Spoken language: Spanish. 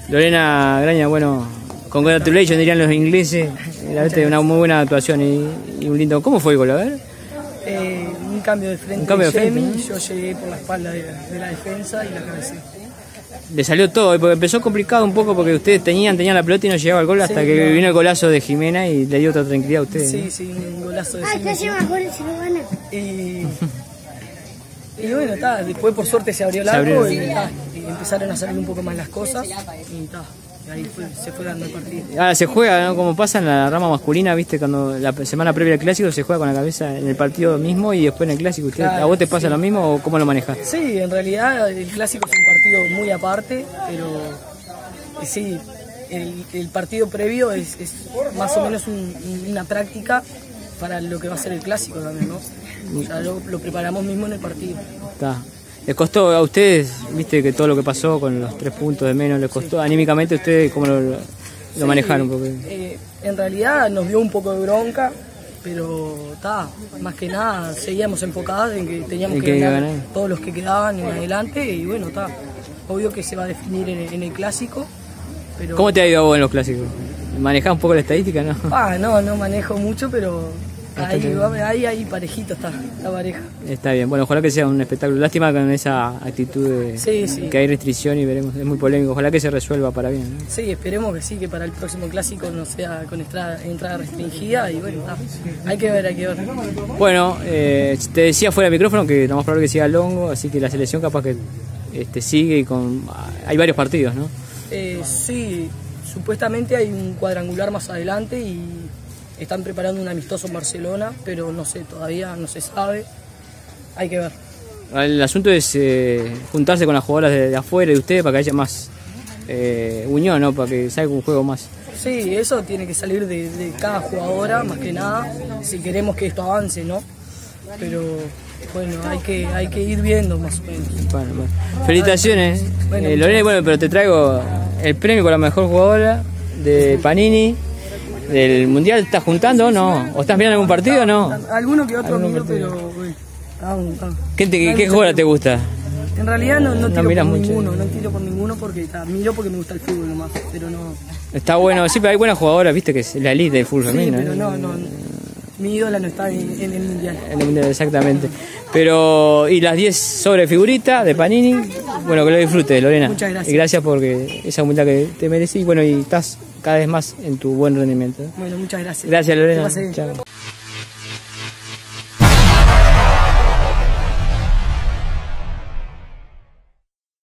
Lorena Graña, bueno, congratulations dirían los ingleses. La verdad, una muy buena actuación y un lindo. ¿Cómo fue el gol? A ver. Un cambio de frente, ¿no? Yo llegué por la espalda de la defensa y la cabecé. Le salió todo, porque empezó complicado un poco porque ustedes tenían la pelota y no llegaba el gol hasta que vino el golazo de Jimena y le dio otra tranquilidad a ustedes. Sí, ¿no? sí, un golazo de Jimena. Y bueno, después por suerte se abrió el arco y empezaron a salir un poco más las cosas y ahí se fue dando el partido. Ahora se juega, ¿no? Como pasa en la rama masculina, viste, cuando la semana previa al clásico se juega con la cabeza en el partido mismo y después en el clásico. ¿A vos te pasa lo mismo o cómo lo manejas? Sí, en realidad el clásico es un partido muy aparte, pero sí, el partido previo es más o menos una práctica para lo que va a ser el clásico también, ¿no? Ya lo preparamos mismo en el partido. Está. ¿Les costó a ustedes, viste que todo lo que pasó con los 3 puntos de menos, les costó anímicamente a ustedes cómo lo manejaron? Porque... en realidad nos dio un poco de bronca, pero más que nada seguíamos enfocados en que teníamos que ganar todos los que quedaban en adelante y bueno, obvio que se va a definir en el clásico. Pero... ¿Cómo te ha ido a vos en los clásicos? ¿Manejás un poco la estadística, no? No manejo mucho, pero... Ahí parejito está pareja. Está bien, bueno, ojalá que sea un espectáculo. Lástima con esa actitud de que hay restricción y veremos, es muy polémico, ojalá que se resuelva para bien, ¿no? Sí, esperemos que sí, que para el próximo clásico no sea con entrada restringida y bueno, hay que ver. Bueno, te decía fuera del micrófono que lo más probable que siga Longo, así que la selección capaz que sigue y hay varios partidos, ¿no? Sí, supuestamente hay un cuadrangular más adelante y están preparando un amistoso en Barcelona, pero no sé, todavía no se sabe. Hay que ver. El asunto es juntarse con las jugadoras de afuera de ustedes para que haya más unión, ¿no? Para que salga un juego más. Sí, eso tiene que salir de cada jugadora, más que nada, si queremos que esto avance, ¿no? Pero bueno, hay que ir viendo más o menos. Bueno. Felicitaciones, Lorena, bueno, pero te traigo el premio con la mejor jugadora de Panini. ¿Del Mundial estás juntando o no? ¿O estás mirando algún partido o no? Alguno que otro miro, pero ¿Qué jugadora te gusta? En realidad no tiro por ninguno, no tiro por ninguno porque miro porque me gusta el fútbol nomás, pero no... Está bueno, sí, pero hay buenas jugadoras, viste, que es la elite del fútbol femenino. Pero no, mi ídola no está en el Mundial. En el Mundial, exactamente. Pero, y las 10 sobre figuritas de Panini, bueno, que lo disfrutes, Lorena. Muchas gracias. Y gracias porque esa humildad que te mereces y bueno, y estás cada vez más en tu buen rendimiento. Bueno, muchas gracias. Gracias, Lorena. Chao.